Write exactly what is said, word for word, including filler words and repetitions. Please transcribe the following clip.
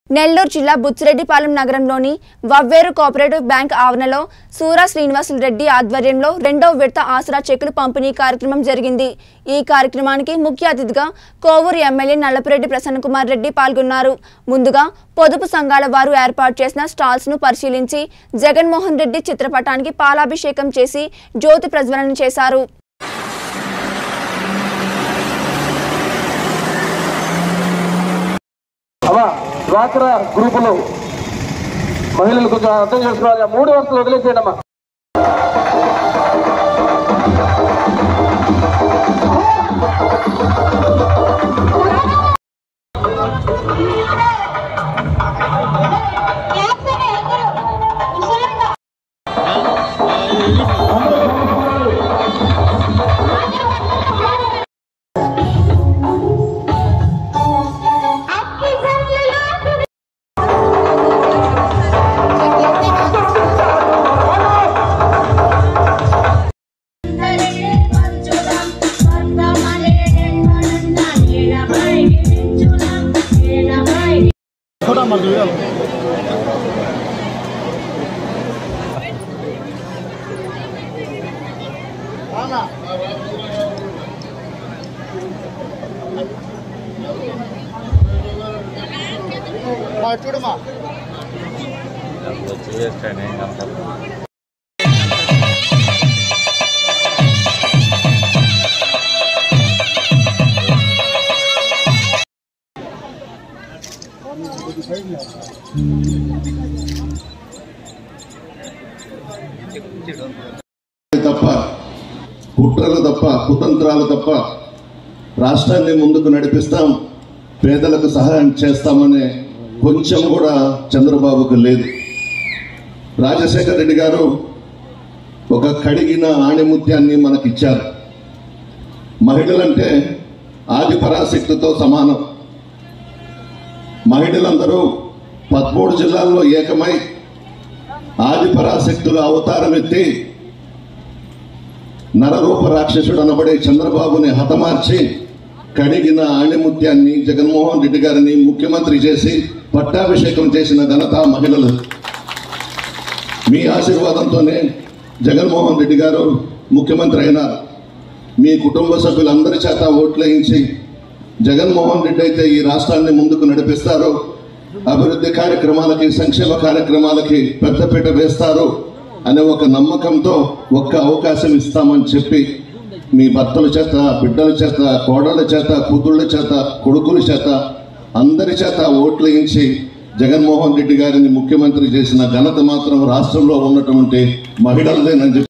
నెల్లూరు జిల్లా బుచ్చిరెడ్డిపాలెం నగరంలోని Vavveru cooperative bank ఆవరణలో సూరా శ్రీనివాసులు రెడ్డి ఆధ్వర్యంలో రెండవ విడత ఆసరా చెక్కులు పంపిణీ కార్యక్రమం జరిగింది। ఈ కార్యక్రమానికి ముఖ్య అతిథిగా కోవూరు ఎమ్మెల్యే నల్లపురెడ్డి ప్రసన్నకుమార్ రెడ్డి పాల్గొన్నారు। ముందుగా పొదుపు సంఘాల వారు ఏర్పాటు చేసిన స్టాల్స్ ను పరిశీలించి జగన్మోహన్ రెడ్డి చిత్రపటానికి పాలాభిషేకం చేసి జ్యోతి ప్రజ్వలన చేశారు। డ్వాక్రా గ్రూపులు మహిళలు కొంచెం అర్థం చేసుకోవాలి। మూడు వరుసలు వదిలేసేయండి అమ్మా। చూడమా తప్ప కుట్రలు తప్ప కుతంత్రాలు తప్ప రాష్ట్రాన్ని ముందుకు నడిపిస్తాం, పేదలకు సహాయం చేస్తామనే కొంచెం కూడా చంద్రబాబుకు లేదు। రాజశేఖర రెడ్డి గారు ఒక కడిగిన ఆణిముత్యాన్ని మనకిచ్చారు। మహిళలంటే ఆది పరాశక్తితో సమానం। మహిళలందరూ పదమూడు జిల్లాల్లో ఏకమై ఆది పరాశక్తులు అవతారం ఎత్తి నరరూప రాక్షసుడు అనబడే చంద్రబాబుని హతమార్చి కడిగిన ఆణిముత్యాన్ని జగన్మోహన్ రెడ్డి గారిని ముఖ్యమంత్రి చేసి పట్టాభిషేకం చేసిన ఘనత మహిళలు। మీ ఆశీర్వాదంతోనే జగన్మోహన్ రెడ్డి గారు ముఖ్యమంత్రి అయినారు। మీ కుటుంబ సభ్యులందరి చేత ఓట్లేయించి జగన్మోహన్ రెడ్డి అయితే ఈ రాష్ట్రాన్ని ముందుకు నడిపిస్తారు, అభివృద్ధి కార్యక్రమాలకి సంక్షేమ కార్యక్రమాలకి పెద్దపీట వేస్తారు అనే ఒక నమ్మకంతో ఒక్క అవకాశం ఇస్తామని చెప్పి మీ భర్తల చేత, బిడ్డల చేత, కోడళ్ళ చేత, కూతుళ్ళ చేత, కొడుకుల చేత అందరి చేత ఓట్లు వేయించి జగన్మోహన్ రెడ్డి గారిని ముఖ్యమంత్రి చేసిన ఘనత మాత్రం రాష్ట్రంలో ఉన్నటువంటి మహిళలదేనని చెప్పి